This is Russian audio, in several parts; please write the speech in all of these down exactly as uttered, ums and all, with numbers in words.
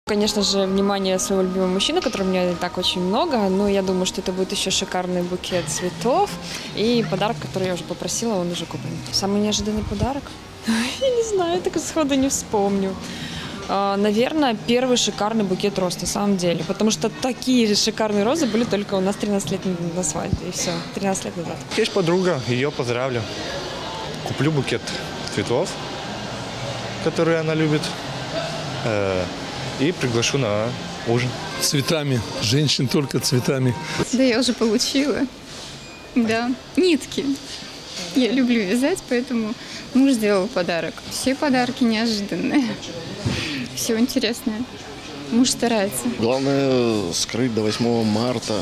конечно же, внимание своего любимого мужчины, которого у меня не так очень много, но я думаю, что это будет еще шикарный букет цветов и подарок, который я уже попросила, он уже куплен. Самый неожиданный подарок? Я не знаю, я так сходу не вспомню. Наверное, первый шикарный букет роз, на самом деле. Потому что такие же шикарные розы были только у нас тринадцать лет на свадьбе. И все, тринадцать лет назад. Есть подруга, ее поздравлю. Куплю букет цветов, которые она любит, и приглашу на ужин. Цветами. Женщин только цветами. Да, я уже получила. Да, нитки. Я люблю вязать, поэтому муж сделал подарок. Все подарки неожиданные. Все интересное. Муж старается. Главное скрыть до восьмого марта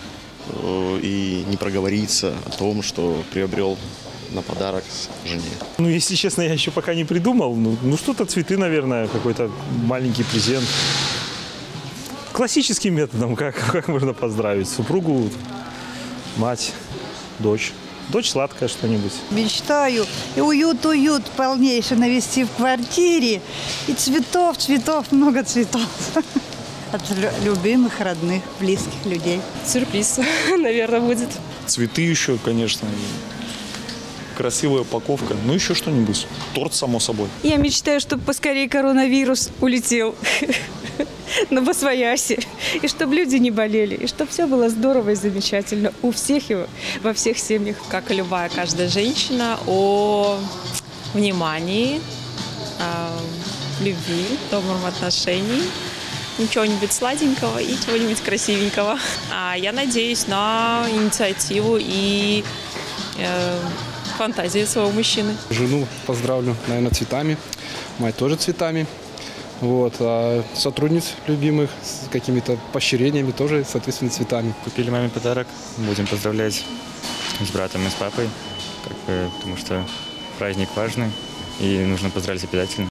и не проговориться о том, что приобрел на подарок жене. Ну, если честно, я еще пока не придумал. Ну, ну что-то цветы, наверное, какой-то маленький презент. Классическим методом, как, как можно поздравить супругу, мать, дочь. Дочь сладкая что-нибудь. Мечтаю и уют-уют полнейший навести в квартире. И цветов, цветов, много цветов. От любимых, родных, близких людей. Сюрприз, наверное, будет. Цветы еще, конечно. Красивая упаковка. Ну, еще что-нибудь. Торт, само собой. Я мечтаю, чтобы поскорее коронавирус улетел на восвояси. И чтобы люди не болели. И чтобы все было здорово и замечательно. У всех его, во всех семьях. Как и любая каждая женщина, о внимании, о любви, добром отношении. Чего-нибудь сладенького и чего-нибудь красивенького. А я надеюсь на инициативу и э, фантазии своего мужчины. Жену поздравлю, наверное, цветами, мать тоже цветами. Вот. А сотрудниц любимых с какими-то поощрениями тоже, соответственно, цветами. Купили маме подарок, будем поздравлять с братом и с папой, как бы, потому что праздник важный и нужно поздравить обязательно.